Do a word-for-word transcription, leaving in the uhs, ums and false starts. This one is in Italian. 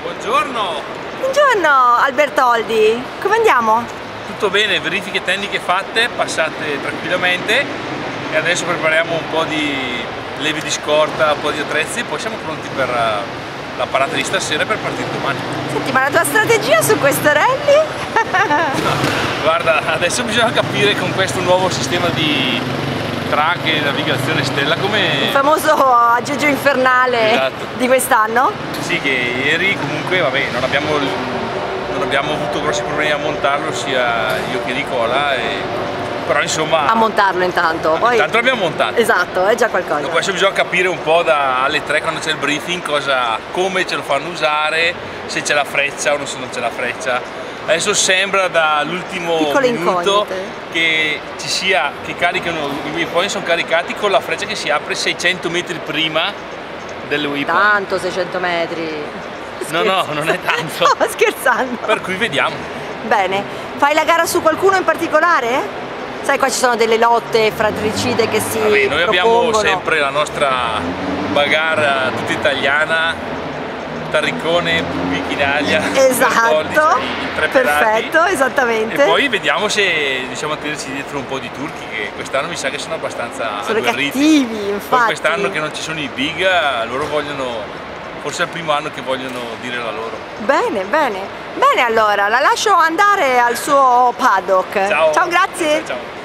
Buongiorno! Buongiorno Albertoldi, come andiamo? Tutto bene, verifiche tecniche fatte, passate tranquillamente e adesso prepariamo un po' di levi di scorta, un po' di attrezzi e poi siamo pronti per la parata di stasera per partire domani. Senti, ma la tua strategia su questo rally? Guarda, adesso bisogna capire con questo nuovo sistema di track e navigazione stella come... Il famoso aggeggio infernale, esatto, di quest'anno? Sì, che ieri comunque vabbè, non abbiamo, non abbiamo avuto grossi problemi a montarlo sia io che Nicola, e, però insomma... A montarlo intanto, poi... Intanto l'abbiamo montato. Esatto, è già qualcosa. Dopo adesso bisogna capire un po' da, alle tre quando c'è il briefing cosa, come ce lo fanno usare, se c'è la freccia o non se non c'è la freccia. Adesso sembra dall'ultimo minuto incognite. che ci sia, che caricano, i waypoint sono caricati con la freccia che si apre seicento metri prima del waypoint. Tanto seicento metri. No, no, non è tanto. Sto scherzando. Per cui vediamo. Bene, fai la gara su qualcuno in particolare? Sai, qua ci sono delle lotte fratricide che si Vabbè, noi propongono. abbiamo sempre la nostra bagarre tutta italiana, Tarricone, Bichinaglia, esatto, perfetto, esattamente. E poi vediamo se riusciamo a tenerci dietro un po' di turchi, che quest'anno mi sa che sono abbastanza sono agguerriti. Cattivi, infatti. Poi quest'anno che non ci sono i big, loro vogliono, forse è il primo anno che vogliono dire la loro. Bene, bene. Bene, allora, la lascio andare al suo paddock. Ciao. Ciao, grazie. Ciao, ciao.